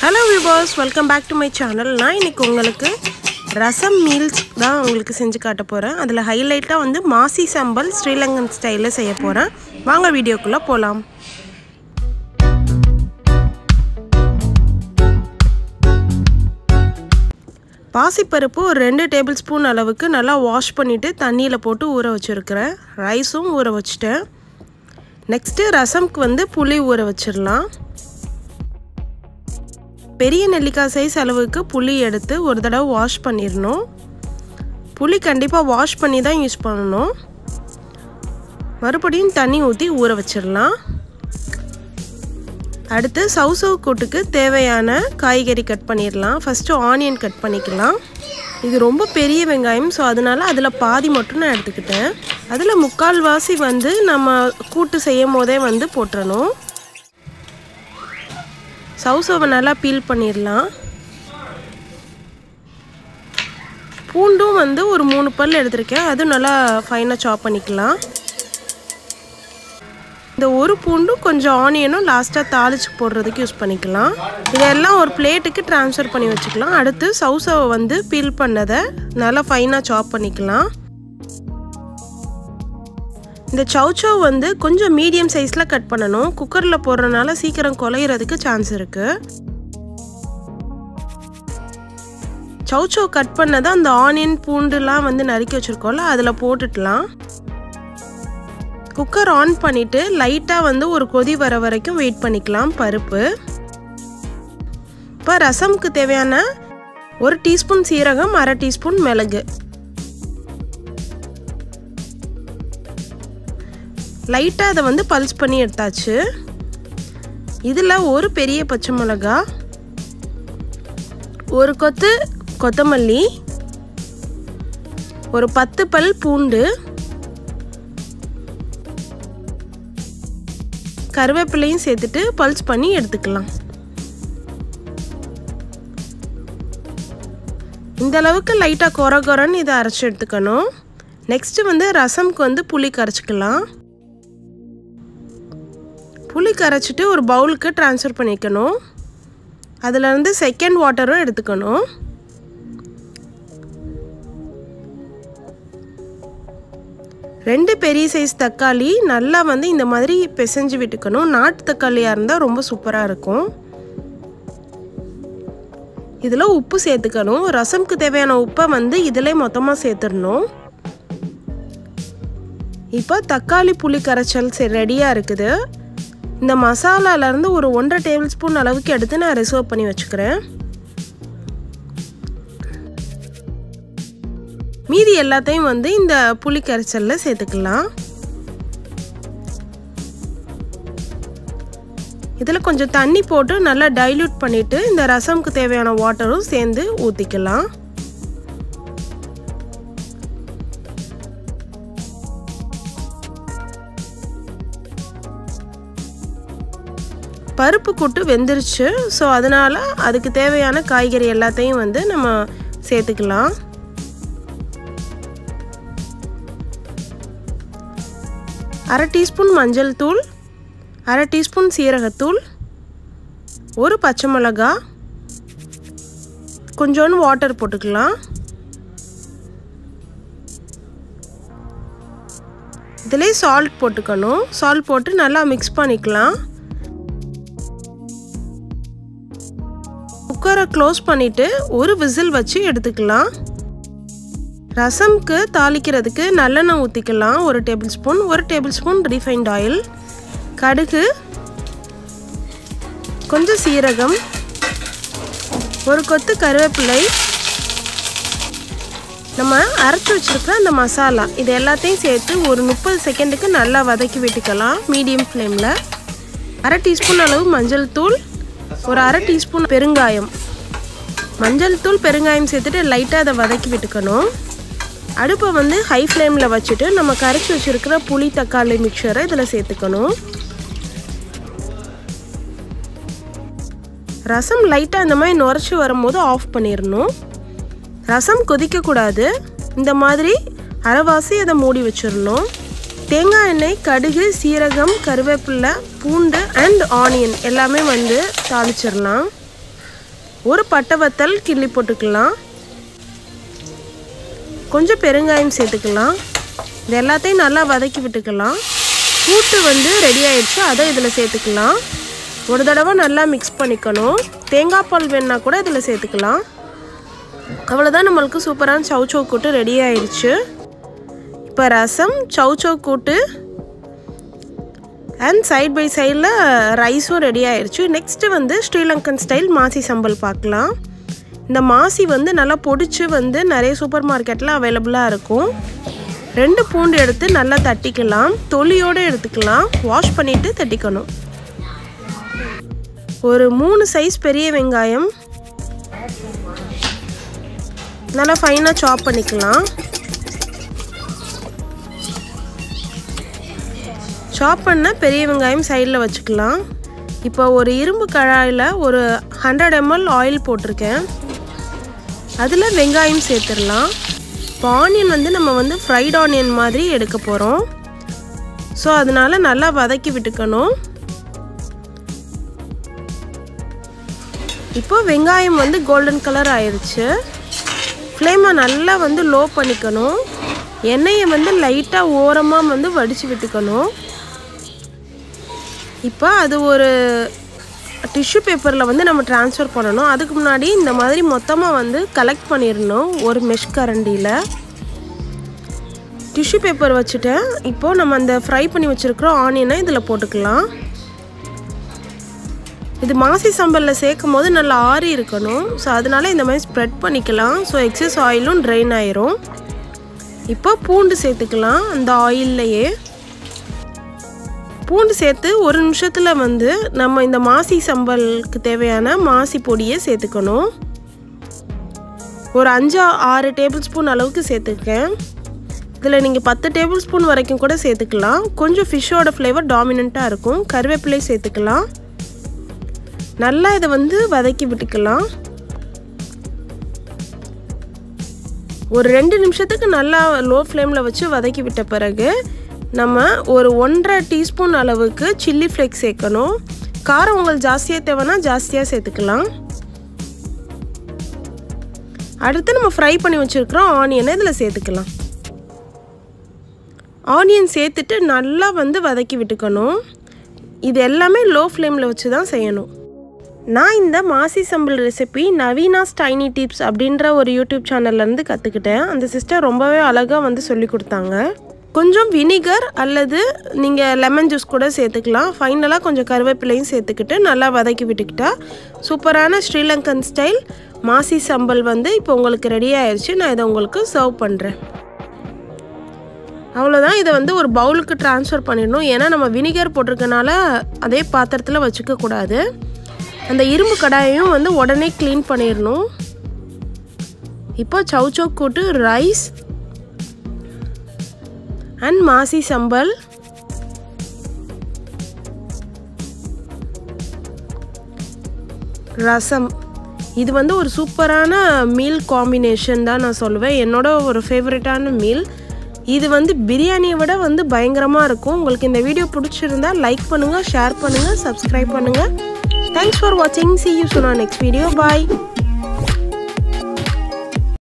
Hello viewers, welcome back to my channel. நான் இன்னைக்கு உங்களுக்கு ரசம் மீல்ஸ் தான் உங்களுக்கு செஞ்சு காட்ட போறேன். அதுல ஹைலைட்டா வந்து மாசி சம்பல் ஸ்ரீலங்கன் ஸ்டைல்ல செய்ய போறேன். வாங்க வீடியோக்குள்ள போலாம். பாசிப்பருப்பு ஒரு 2 டேபிள் ஸ்பூன் அளவுக்கு நல்லா வாஷ் பண்ணிட்டு தண்ணியில போட்டு ஊற வச்சிருக்கேன். ரைஸும் ஊற வச்சிட்டேன். நெக்ஸ்ட் ரசம்க்கு வந்து புளி ஊற வச்சிரலாம். பெரிய நெல்லிக்காய் சைஸ் அளவுக்கு புளி எடுத்து ஒரு தடவை வாஷ் பண்ணிரணும். புளி கண்டிப்பா வாஷ் பண்ணி தான் யூஸ் பண்ணனும். மறுபடியும் தண்ணி ஊத்தி ஊற வச்சிரலாம். அடுத்து சௌசௌ கூட்டுக்கு தேவையான காய்கறி கட் பண்ணிரலாம். ஃபர்ஸ்ட் ஆனியன் கட் பண்ணிக்கலாம். இது ரொம்ப பெரிய வெங்காயம், சோ அதனால அதுல பாதி மட்டும் நான் எடுத்துக்கிட்டேன். அதுல முக்கால் வாசி வந்து நம்ம கூட்டு செய்யும்போதே வந்து போட்றணும். சௌசௌவை நல்லா பீல் பண்ணிரலாம். பூண்டும் வந்து ஒரு 3 பல் எடுத்துர்க்கேன். அது நல்லா ஃபைனா சாப் பண்ணிக்கலாம். இந்த ஒரு பூண்டும் கொஞ்சம் ஆனியனும் லாஸ்டா தாளிச்சு போடுறதுக்கு யூஸ் பண்ணிக்கலாம். இதெல்லாம் ஒரு பிளேட்டுக்கு ட்ரான்ஸ்ஃபர் பண்ணி வச்சுக்கலாம். அடுத்து சௌசௌவை வந்து பீல் பண்ணதை நல்லா ஃபைனா சாப் பண்ணிக்கலாம். இந்த சௌசௌ வந்து கொஞ்சம் மீடியம் சைஸ்ல கட் பண்ணனும். குக்கர்ல போடுறனால சீக்கிரம் குழையிறதுக்கு சான்ஸ் இருக்கு. சௌசௌ கட் பண்ணத அந்த ஆனியன் பூண்டுலாம் வந்து நறுக்கி வச்சிருக்கோம்ல அதுல போட்டுடலாம். குக்கர் ஆன் பண்ணிட்டு லைட்டா வந்து ஒரு கொதி வர வரைக்கும் வெயிட் பண்ணிக்கலாம் பருப்பு. இப்ப ரசம்க்கு தேவையான 1 டீஸ்பூன் சீரகம், 1/2 டீஸ்பூன் மிளகு. லைட்டா அதை வந்து பல்ஸ் பண்ணி எடுத்தாச்சு. இதுல ஒரு பெரிய பச்சை மிளகாய், ஒரு கொத்து கொத்தமல்லி, ஒரு 10 பல் பூண்டு, கருவேப்பிலையும் சேர்த்துட்டு பல்ஸ் பண்ணி எடுத்துக்கலாம். இந்த அளவுக்கு லைட்டா கொரகொரன்னு இதை அரைச்சு எடுத்துக்கணும். நெக்ஸ்ட் வந்து ரசம்க்கு வந்து புளி கரைச்சிக்கலாம். புளி கரைச்சிட்டு ஒரு பவுலுக்கு ட்ரான்ஸ்ஃபர் பண்ணிக்கணும். அதுல இருந்து செகண்ட் வாட்டரும் எடுத்துக்கணும். ரெண்டு பெரிய சைஸ் தக்காளி நல்லா வந்து இந்த மாதிரி பிசைஞ்சு விட்டுக்கணும். நாட்டு தக்காளியா இருந்தா ரொம்ப சூப்பரா இருக்கும். இதுல உப்பு சேர்த்துக்கணும். ரசம்க்கு தேவையான உப்பை வந்து இதிலே மொத்தமா சேர்த்துடணும். இப்போ தக்காளி புளி கரைச்சல் ரெடியா இருக்குது. இந்த மசாலால இருந்து ஒரு 1.5 டேபிள் ஸ்பூன் அளவுக்கு எடுத்து நான் ரிசர்வ் பண்ணி வச்சுக்கிறேன். மீதி எல்லாத்தையும் வந்து இந்த புளி கரைச்சல்ல சேர்த்துக்கலாம். இதுல கொஞ்சம் தண்ணி போட்டு நல்லா டைல்யூட் பண்ணிட்டு இந்த ரசம்க்கு தேவையான வாட்டரும் சேர்ந்து ஊத்திக்கலாம். பருப்பு கூட்டு வெந்துருச்சு. ஸோ அதனால அதுக்கு தேவையான காய்கறி எல்லாத்தையும் வந்து நம்ம சேர்த்துக்கலாம். அரை டீஸ்பூன் மஞ்சள் தூள், 1/2 டீஸ்பூன் சீரகத்தூள், ஒரு பச்சை மிளகாய், கொஞ்சோண்டு வாட்டர் போட்டுக்கலாம். இதிலே சால்ட் போட்டுக்கணும். சால்ட் போட்டு நல்லா மிக்ஸ் பண்ணிக்கலாம். குக்கரை க்ளோஸ் பண்ணிட்டு ஒரு விசில் வச்சு எடுத்துக்கலாம். ரசம்க்கு தாளிக்கிறதுக்கு நல்லெண்ணெய் ஊற்றிக்கலாம். 1 tablespoon, 1 tablespoon refined oil, கடுகு, கொஞ்சம் சீரகம், ஒரு கொத்து கருவேப்பிலை, நம்ம அரைச்சி வச்சிருக்கிற அந்த மசாலா இது எல்லாத்தையும் சேர்த்து ஒரு 30 செகண்டுக்கு நல்லா வதக்கி விட்டுக்கலாம் மீடியம் ஃப்ளேமில். 1/2 டீஸ்பூன் அளவு மஞ்சள் தூள், ஒரு 1/2 டீஸ்பூன் பெருங்காயம். மஞ்சள் தூள் பெருங்காயம் சேர்த்துட்டு லைட்டாக அதை வதக்கி விட்டுக்கணும். அடுப்பை வந்து ஹை ஃப்ளேமில் வச்சுட்டு நம்ம கரைச்சி வச்சிருக்கிற புளி தக்காளி மிக்சரை இதில் சேர்த்துக்கணும். ரசம் லைட்டாக இந்த மாதிரி நுரைச்சி வரும்போது ஆஃப் பண்ணிடணும். ரசம் கொதிக்கக்கூடாது. இந்த மாதிரி அரைவாசி அதை மூடி வச்சிடணும். தேங்காய் எண்ணெய், கடுகு, சீரகம், கருவேப்பிலை, பூண்டு அண்ட் ஆனியன் எல்லாமே வந்து தாளிச்சிடலாம். ஒரு பட்டை வத்தல் கிள்ளி போட்டுக்கலாம். கொஞ்சம் பெருங்காயம் சேர்த்துக்கலாம். இது எல்லாத்தையும் நல்லா வதக்கி விட்டுக்கலாம். கூட்டு வந்து ரெடி ஆயிடுச்சு. அதை இதில் சேர்த்துக்கலாம். ஒரு தடவை நல்லா மிக்ஸ் பண்ணிக்கணும். தேங்காய் பால் வேணுன்னா கூட இதில் சேர்த்துக்கலாம். அவ்வளோதான், நம்மளுக்கு சூப்பரான சௌசௌ கூட்டு ரெடி ஆயிடுச்சு. இப்போ ரசம், சௌசௌ கூட்டு அண்ட் சைட் பை சைடில் ரைஸும் ரெடி ஆயிடுச்சு. நெக்ஸ்ட்டு வந்து ஸ்ரீலங்கன் ஸ்டைல் மாசி சம்பல் பார்க்கலாம். இந்த மாசி வந்து நல்லா பொடிச்சு வந்து நிறைய சூப்பர் மார்க்கெட்டில் அவைலபிளாக இருக்கும். 2 பூண்டு எடுத்து நல்லா தட்டிக்கலாம். தொலியோடு எடுத்துக்கலாம். வாஷ் பண்ணிவிட்டு தட்டிக்கணும். ஒரு 3 சைஸ் பெரிய வெங்காயம் நல்லா ஃபைனாக சாப் பண்ணிக்கலாம். சாப் பண்ண பெரிய வெங்காயம் சைடில் வச்சுக்கலாம். இப்போ ஒரு இரும்பு கடாயில் ஒரு 100 ml ஆயில் போட்டிருக்கேன். அதில் வெங்காயம் சேர்த்துடலாம். இப்போ ஆனியன் வந்து நம்ம வந்து ஃப்ரைட் ஆனியன் மாதிரி எடுக்க போகிறோம். ஸோ அதனால் நல்லா வதக்கி விட்டுக்கணும். இப்போ வெங்காயம் வந்து கோல்டன் கலர் ஆயிடுச்சு. ஃப்ளேமை நல்லா வந்து லோ பண்ணிக்கணும். எண்ணெயை வந்து லைட்டாக ஓரமாக வந்து வடித்து விட்டுக்கணும். இப்போ அது ஒரு டிஷ்யூ பேப்பரில் வந்து நம்ம ட்ரான்ஸ்ஃபர் பண்ணணும். அதுக்கு முன்னாடி இந்த மாதிரி மொத்தமாக வந்து கலெக்ட் பண்ணிடணும் ஒரு மெஷ் கரண்டியில். டிஷ்யூ பேப்பர் வச்சுட்டேன். இப்போது நம்ம அந்த ஃப்ரை பண்ணி வச்சுருக்கிற ஆனியனை இதில் போட்டுக்கலாம். இது மாசி சம்பலில் சேர்க்கும் போது நல்லா ஆறி இருக்கணும். ஸோ அதனால் இந்த மாதிரி ஸ்ப்ரெட் பண்ணிக்கலாம். ஸோ எக்ஸஸ் ஆயிலும் ட்ரெயின் ஆயிரும். இப்போ பூண்டு சேர்த்துக்கலாம். அந்த ஆயில்லையே பூண்டு சேர்த்து 1 நிமிஷத்தில் வந்து நம்ம இந்த மாசி சம்பலுக்கு தேவையான மாசி பொடியை சேர்த்துக்கணும். ஒரு 5-6 டேபிள் ஸ்பூன் அளவுக்கு சேர்த்துருக்கேன். இதில் நீங்கள் 10 டேபிள் ஸ்பூன் வரைக்கும் கூட சேர்த்துக்கலாம். கொஞ்சம் ஃபிஷ்ஷோட ஃப்ளேவர் டாமினண்ட்டாக இருக்கும். கருவேப்பிலை சேர்த்துக்கலாம். நல்லா இதை வந்து வதக்கி விட்டுக்கலாம். ஒரு 2 நிமிஷத்துக்கு நல்லா லோ ஃப்ளேமில் வச்சு வதக்கி விட்ட பிறகு நம்ம ஒரு 1.5 டீஸ்பூன் அளவுக்கு சில்லி ஃப்ளேக்ஸ் சேர்க்கணும். காரம் உங்களுக்கு ஜாஸ்தியாக தேவைன்னா ஜாஸ்தியாக சேர்த்துக்கலாம். அடுத்து நம்ம ஃப்ரை பண்ணி வச்சுருக்கிறோம் ஆனியனை இதில் சேர்த்துக்கலாம். ஆனியன் சேர்த்துட்டு நல்லா வந்து வதக்கி விட்டுக்கணும். இது எல்லாமே லோ ஃப்ளேமில் வச்சு தான் செய்யணும். நான் இந்த மாசி சம்பல் ரெசிபி நவீனாஸ் டைனி டிப்ஸ் அப்படின்ற ஒரு யூடியூப் சேனல்லேருந்து கற்றுக்கிட்டேன். அந்த சிஸ்டர் ரொம்பவே அழகாக வந்து சொல்லி கொடுத்தாங்க. கொஞ்சம் வினிகர் அல்லது நீங்கள் லெமன் ஜூஸ் கூட சேர்த்துக்கலாம். ஃபைனலாக கொஞ்சம் கருவேப்பிலையும் சேர்த்துக்கிட்டு நல்லா வதக்கி விட்டுக்கிட்டா சூப்பரான ஸ்ரீலங்கன் ஸ்டைல் மாசி சம்பல் வந்து இப்போ உங்களுக்கு ரெடி ஆயிடுச்சு. நான் இதை உங்களுக்கு சர்வ் பண்ணுறேன். அவ்வளோதான். இதை வந்து ஒரு பவுலுக்கு ட்ரான்ஸ்ஃபர் பண்ணிடணும். ஏன்னா நம்ம வினிகர் போட்டிருக்கனால அதே பாத்திரத்தில் வச்சுக்கக்கூடாது. அந்த இரும்பு கடாயையும் வந்து உடனே க்ளீன் பண்ணிடணும். இப்போ சௌசௌ கூட்டு, ரைஸ் அண்ட் மாசி சம்பல், ரசம், இது வந்து ஒரு சூப்பரான மீல் காம்பினேஷன் தான் நான் சொல்லுவேன். என்னோட ஒரு ஃபேவரட்டான மீல். இது வந்து பிரியாணியை விட வந்து பயங்கரமாக இருக்கும். உங்களுக்கு இந்த வீடியோ பிடிச்சிருந்தா லைக் பண்ணுங்கள், ஷேர் பண்ணுங்கள், சப்ஸ்கிரைப் பண்ணுங்கள். தேங்க்ஸ் ஃபார் வாட்சிங். See you soon on next video. Bye.